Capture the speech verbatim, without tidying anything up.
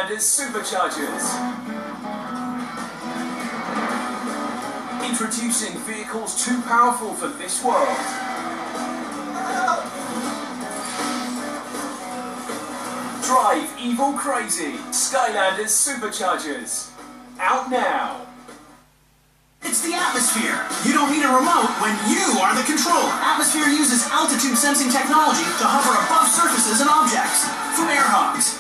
Skylanders Superchargers. Introducing vehicles too powerful for this world. Drive evil crazy. Skylanders Superchargers. Out now. It's the Atmosphere. You don't need a remote when you are the controller. Atmosphere uses altitude sensing technology to hover above surfaces and objects. From air hogs